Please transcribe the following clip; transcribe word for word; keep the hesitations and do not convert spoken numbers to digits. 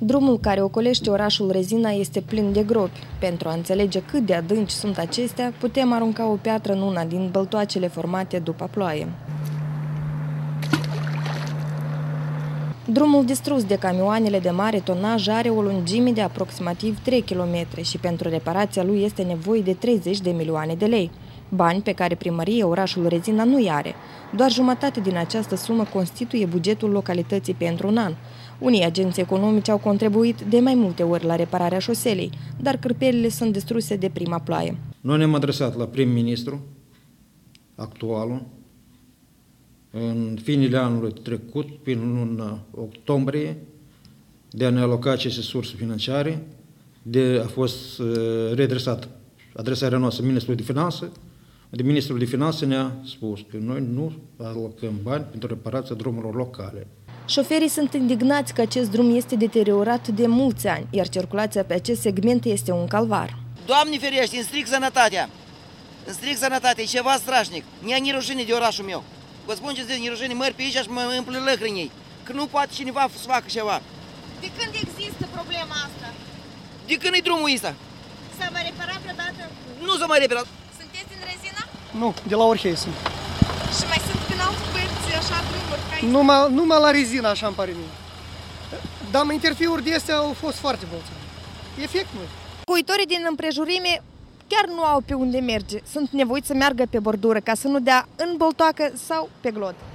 Drumul care ocolește orașul Rezina este plin de gropi. Pentru a înțelege cât de adânci sunt acestea, putem arunca o piatră în una din băltoacele formate după ploaie. Drumul distrus de camioanele de mare tonaj are o lungime de aproximativ trei kilometri și pentru reparația lui este nevoie de treizeci de milioane de lei. Bani pe care primăria orașul Rezina nu-i are. Doar jumătate din această sumă constituie bugetul localității pentru un an. Unii agenți economici au contribuit de mai multe ori la repararea șoselei, dar cârpelile sunt distruse de prima ploaie. Noi ne-am adresat la prim-ministru actualul în finele anului trecut, prin luna octombrie, de a ne aloca aceste surse financiare, de a fost redresat adresarea noastră Ministrului de Finanțe, de Ministrul de Finanțe ne-a spus că noi nu alocăm bani pentru reparația drumurilor locale. Șoferii sunt indignați că acest drum este deteriorat de mulți ani, iar circulația pe acest segment este un calvar. Doamne ferește, îmi stric sănătatea! Îmi stric sănătatea, e ceva strașnic. Nu e rușine de orașul meu. Vă spun ce zic, rușine, mări pe aici și mă împlă lăcrânii. Că nu poate cineva să facă ceva. De când există problema asta? De când e drumul ăsta? S-a mai reparat vreodată? Nu s-a mai reparat. Sunteți din Rezina? Nu, de la Orhei sunt. Și mai sunt prin alte părți, așa, drumuri? Numai, numai la Rezina, așa îmi pare mie. Dar interviuri de astea au fost foarte multe. Efect nu. Locuitorii din împrejurime chiar nu au pe unde merge. Sunt nevoiți să meargă pe bordură ca să nu dea în boltoacă sau pe glot.